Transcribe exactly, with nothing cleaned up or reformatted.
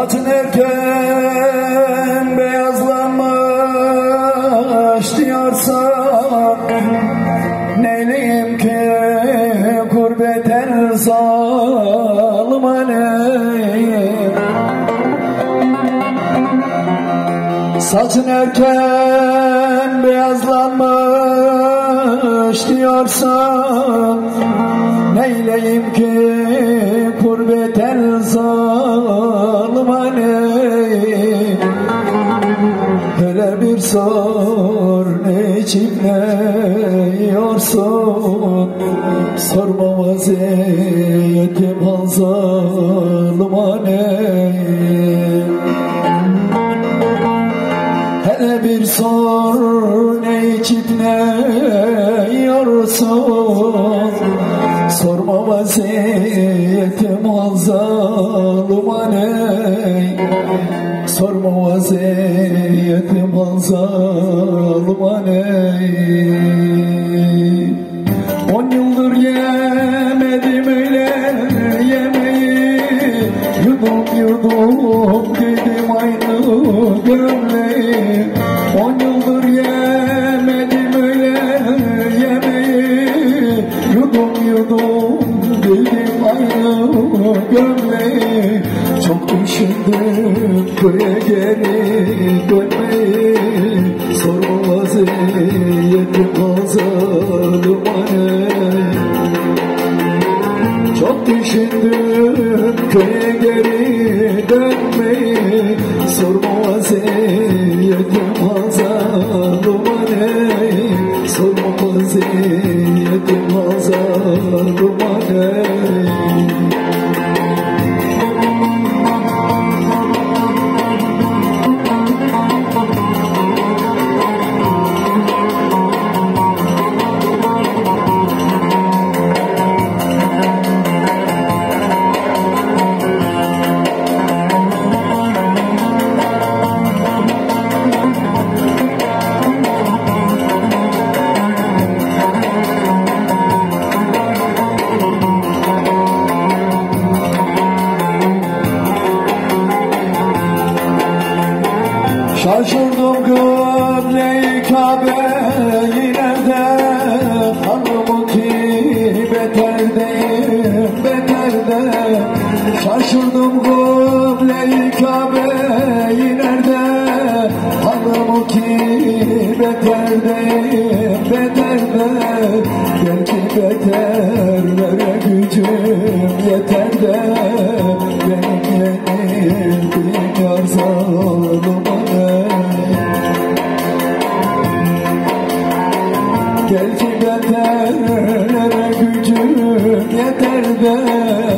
Saçın erken beyazlanmış diyorsan, neyleyim ki gurbet el zalim aleyh. Saçın erken beyazlanmış diyorsan, neyleyim ki gurbet el zalim aleyh. Hele bir sor ne içip ne yiyorsun, sorma vaziyetim hal zalim aleyh. Hele bir sor ne içip ne yiyorsun, sorma vaziyetim hal zalim aleyh. Sorma vaziyetim hal zalim aleyh. On yıldır yemedim öyle yemeği, yudum yudum dedim aynı gömleği. On yıldır yemedim öyle yemeği, yudum yudum dedim aynı gömleği. Çok düşündüm köye geri dönmeyi, sorma vaziyetim hal zalim aleyh. Çok düşündüm köye geri dönmeyi, sorma vaziyetim hal zalim aleyh. Sorma vaziyetim hal zalim aleyh. Şaşırdım gömleği Kabe'yi nerede, hanımı ki beterde, beterde. Şaşırdım gömleği Kabe'yi nerede, hanımı ki beterde, beterde. Belki beterlere gücüm yeter de, benim yenildiğim yar zalim aleyh. Belki beterlere gücüm yeter de,